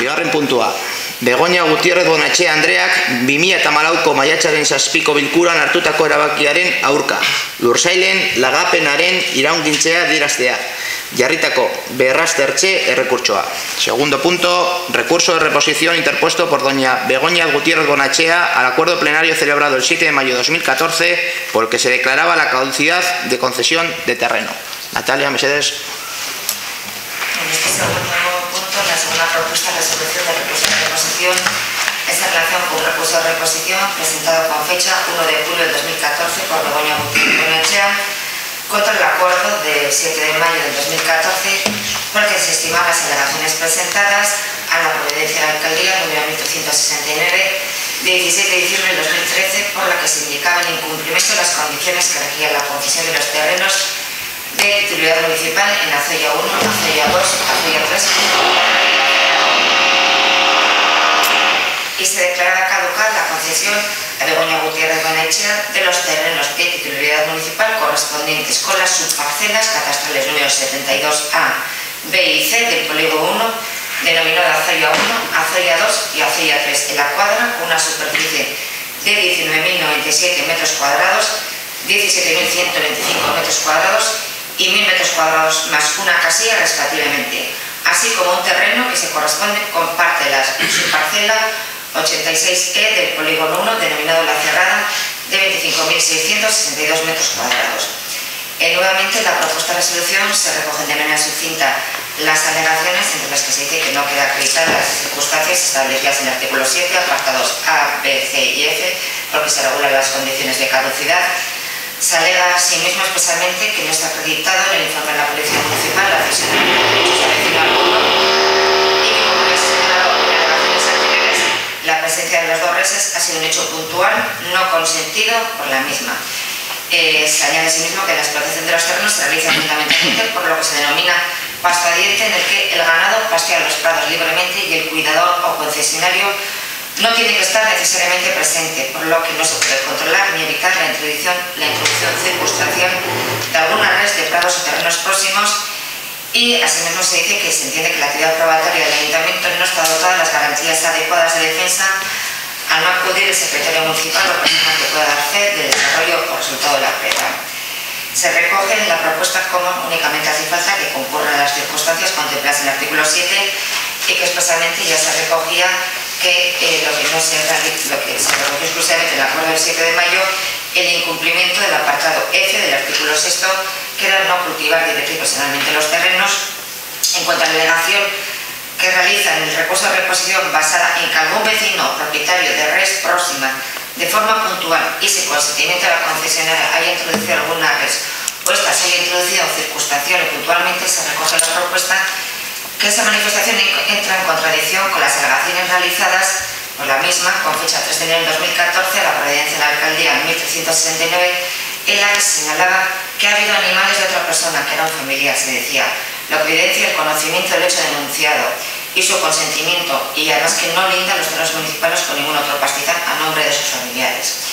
Bigarren puntua. Begoña Gutierrez Bonachea Andreak 2014ko maiatzaren 7ko bilkuran hartutako erabakiaren aurka. Lursailen lagapenaren iraungintzea adieraztea. Jarritako berraztertze errekurtsoa. Segundo punto. Recurso de reposición interpuesto por doña Begoña Gutiérrez Bonachea al acuerdo plenario celebrado el 7 de mayo de 2014 por el que se declaraba la caducidad de concesión de terreno. Natalia, Mercedes. En este segundo punto, la segunda propuesta de resolución de recurso de reposición es en relación con un recurso de reposición presentado con fecha 1 de julio de 2014 por Begoña Gutiérrez Bonachea contra el acuerdo del 7 de mayo de 2014 por el que se estiman las alegaciones presentadas a la Providencia de la Alcaldía número 1369 de 17 de diciembre de 2013 por la que se indicaba el incumplimiento de las condiciones que regían la concesión de los terrenos de titularidad municipal en Azoya 1, Azoya 2, Azoya 3 y se declaraba caducar la concesión a Begoña Gutiérrez Bonachea de los terrenos de titularidad municipal correspondientes con las subparcelas catastrales números 72A, B y C del polígono 1, denominado Azoya 1, Azoya 2 y Azoya 3 en la cuadra, con una superficie de 19.097 metros cuadrados, 17.125 metros cuadrados y 1.000 metros cuadrados más una casilla respectivamente, así como un terreno que se corresponde con parte de la subparcela 86E del polígono 1, denominado La Cerrada, de 25.662 metros cuadrados. Nuevamente, en la propuesta de resolución se recogen de manera sucinta las alegaciones, entre las que se dice que no queda acreditada las circunstancias establecidas en el artículo 7, apartados A, B, C y F, porque se regulan las condiciones de caducidad. Se alega asimismo expresamente que no está acreditado en el informe de la Policía Municipal la cesión de derechos de vecino alguno y que, como ya se señalado en alegaciones anteriores, la presencia de los dos reses ha sido un hecho puntual no consentido por la misma. Se añade asimismo que la explotación de los terrenos se realiza fundamentalmente por lo que se denomina pasto adiente, en el que el ganado pastea los prados libremente y el cuidador o concesionario no tiene que estar necesariamente presente, por lo que no se puede controlar ni evitar la introducción circunstancial de alguna res de prados o terrenos próximos. Y asimismo se dice que se entiende que la actividad probatoria del Ayuntamiento no está dotada de las garantías adecuadas de defensa al no acudir el secretario municipal o persona que pueda dar fe del desarrollo o resultado de la prueba. Se recoge en la propuesta como únicamente hace falta que concurran las circunstancias contempladas en el artículo 7 y que expresamente ya se recogía que lo que se recogió exclusivamente en el acuerdo del 7 de mayo, el incumplimiento del apartado F del artículo 6, que era no cultivar directa y personalmente los terrenos. En cuanto a la alegación que realizan el recurso de reposición basada en que algún vecino o propietario de res próxima de forma puntual y sin consentimiento de la concesionaria haya introducido alguna res o esta se haya introducido circunstancial o puntualmente, se recoge la propuesta que esa manifestación entra en contradicción con las alegaciones realizadas por la misma con fecha 3 de enero de 2014 a la Providencia de la Alcaldía 1369, en la que se señalaba que ha habido animales de otra persona que era un familiar, se decía, lo que evidencia el conocimiento del hecho denunciado y su consentimiento, y además que no linda los terrenos municipales con ningún otro pastizal a nombre de sus familiares.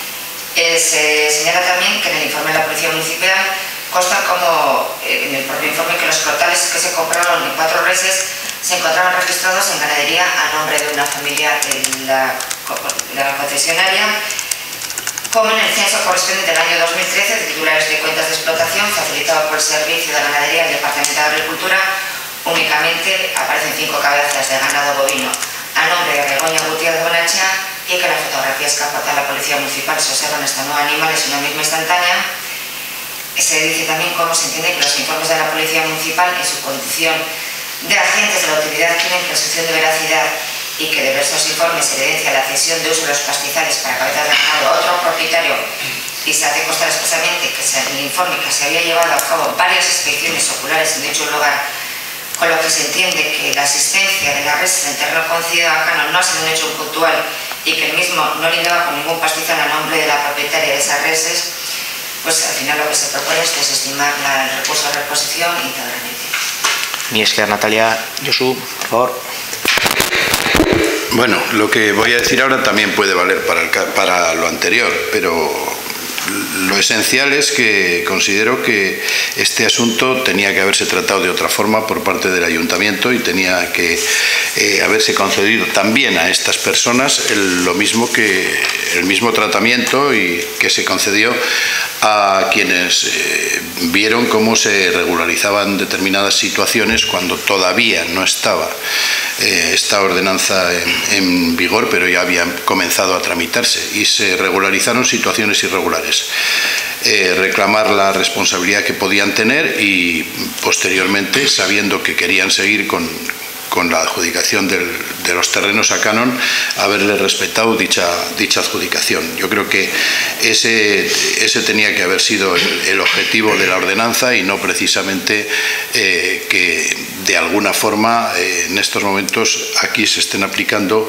Se señala también que en el informe de la Policía Municipal consta como en el propio informe que los crotales que se compraron en 4 reses se encontraban registrados en ganadería a nombre de una familia de la concesionaria, como en el censo correspondiente del año 2013 de titulares de cuentas de explotación facilitado por el Servicio de Ganadería del Departamento de Agricultura, únicamente aparecen 5 cabezas de ganado bovino a nombre de Begoña Gutiérrez Bonachea y que las fotografías que aporta la Policía Municipal se observan hasta 9 animales en una misma instantánea. Se dice también cómo se entiende que los informes de la Policía Municipal en su condición de agentes de la autoridad tienen presunción de veracidad y que de diversos informes se evidencia la cesión de uso de los pastizales para cabezas de ganado a otro propietario y se hace constar expresamente que en el informe que se había llevado a cabo varias inspecciones oculares en dicho lugar, con lo que se entiende que la asistencia de la res en el terreno concedido a Cano no ha sido un hecho puntual y que el mismo no lindaba con ningún pastizal a nombre de la propietaria de esas reses, pues al final lo que se propone es desestimar el recurso de reposición íntegramente. Mi esker, Natalia. Josu, por favor. Bueno, lo que voy a decir ahora también puede valer para lo anterior, pero lo esencial es que considero que este asunto tenía que haberse tratado de otra forma por parte del Ayuntamiento y tenía que haberse concedido también a estas personas el mismo tratamiento y que se concedió a quienes vieron cómo se regularizaban determinadas situaciones cuando todavía no estaba esta ordenanza en vigor, pero ya había comenzado a tramitarse y se regularizaron situaciones irregulares. Reclamar la responsabilidad que podían tener y posteriormente, sabiendo que querían seguir con la adjudicación de los terrenos a Canon, haberle respetado dicha adjudicación. Yo creo que ese tenía que haber sido el objetivo de la ordenanza y no precisamente que de alguna forma en estos momentos aquí se estén aplicando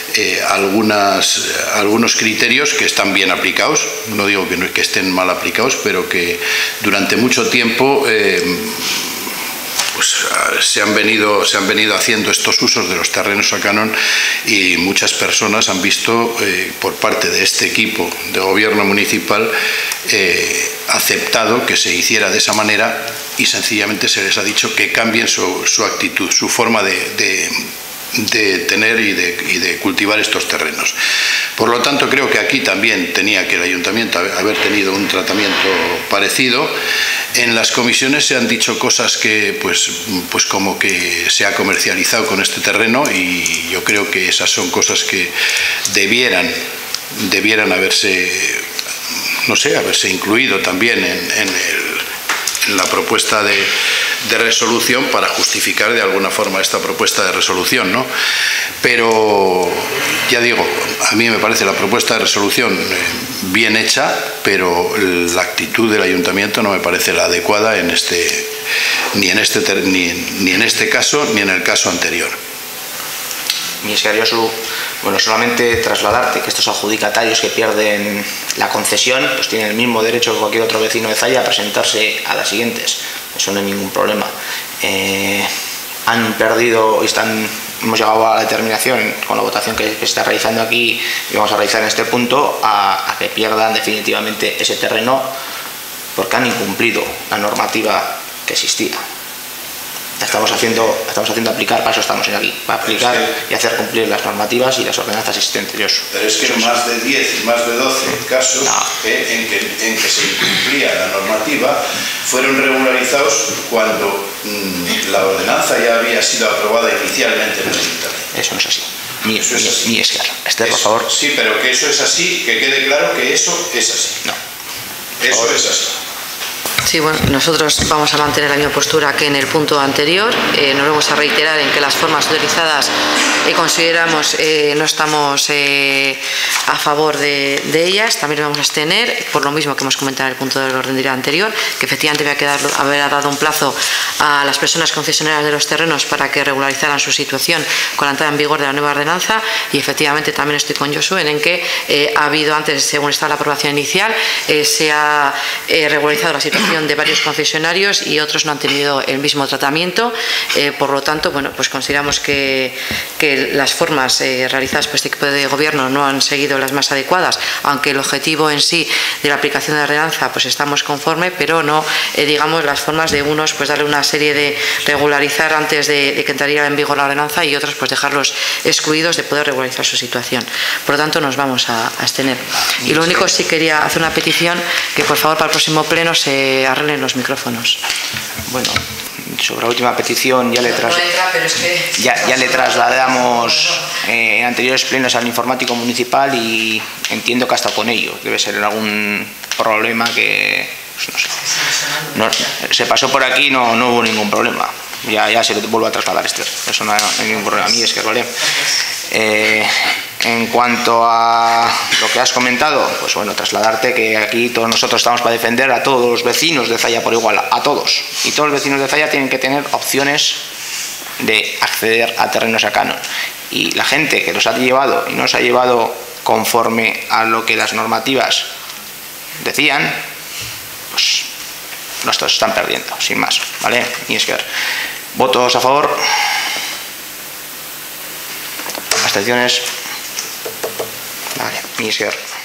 algunos criterios que están bien aplicados, no digo que estén mal aplicados, pero que durante mucho tiempo pues se han venido haciendo estos usos de los terrenos a Canon y muchas personas han visto por parte de este equipo de gobierno municipal aceptado que se hiciera de esa manera y sencillamente se les ha dicho que cambien su actitud, su forma de tener y de cultivar estos terrenos. Por lo tanto, creo que aquí también tenía que el Ayuntamiento haber tenido un tratamiento parecido. En las comisiones se han dicho cosas que, pues como que se ha comercializado con este terreno y yo creo que esas son cosas que debieran haberse, no sé, haberse incluido también en la propuesta de resolución para justificar de alguna forma esta propuesta de resolución, ¿no? Pero ya digo, a mí me parece la propuesta de resolución bien hecha, pero la actitud del Ayuntamiento no me parece la adecuada ni en este caso ni en el caso anterior. Mi Josu, bueno, solamente trasladarte que estos adjudicatarios que pierden la concesión pues tienen el mismo derecho que cualquier otro vecino de Zalla a presentarse a las siguientes. Eso no hay ningún problema. Han perdido y hemos llegado a la determinación con la votación que se está realizando aquí y vamos a realizar en este punto a que pierdan definitivamente ese terreno porque han incumplido la normativa que existía. Estamos haciendo aplicar, para eso estamos aquí, para aplicar y hacer cumplir las normativas y las ordenanzas existentes. Pero es que más de 10 y más de 12 casos en que se incumplía la normativa fueron regularizados cuando la ordenanza ya había sido aprobada inicialmente en el Ayuntamiento. Eso no es así. Ni es claro. Esther, por favor. Sí, pero que eso es así, que quede claro que eso es así. No. Eso es así. Sí, bueno, nosotros vamos a mantener la misma postura que en el punto anterior. Nos vamos a reiterar en que las formas utilizadas consideramos no estamos a favor de ellas. También nos vamos a abstener, por lo mismo que hemos comentado en el punto del orden del día anterior, que efectivamente haber dado un plazo a las personas concesionarias de los terrenos para que regularizaran su situación con la entrada en vigor de la nueva ordenanza, y efectivamente también estoy con Josu en que ha habido antes, según está la aprobación inicial, se ha regularizado la situación de varios concesionarios y otros no han tenido el mismo tratamiento. Por lo tanto, bueno, pues consideramos que las formas realizadas por este equipo de gobierno no han seguido las más adecuadas, aunque el objetivo en sí de la aplicación de la ordenanza pues estamos conforme, pero no digamos las formas de unos pues darle una serie de regularizar antes de que entraría en vigor la ordenanza y otros pues dejarlos excluidos de poder regularizar su situación. Por lo tanto, nos vamos a abstener. Y lo único, sí quería hacer una petición, que por favor para el próximo pleno se arreglen los micrófonos. Bueno, sobre la última petición ya le trasladamos en anteriores plenos al informático municipal y entiendo que hasta con ello debe ser algún problema que pues no sé, se pasó por aquí, no hubo ningún problema. Ya se lo vuelvo a trasladar, Esther. Eso no hay ningún problema. A mí es que vale. En cuanto a lo que has comentado, pues bueno, trasladarte que aquí todos nosotros estamos para defender a todos los vecinos de Zalla por igual, a todos. Y todos los vecinos de Zalla tienen que tener opciones de acceder a terrenos a Canon. Y la gente que los ha llevado y no los ha llevado conforme a lo que las normativas decían, pues nuestros están perdiendo, sin más, ¿vale? Y es que votos a favor, abstenciones, vale, y es que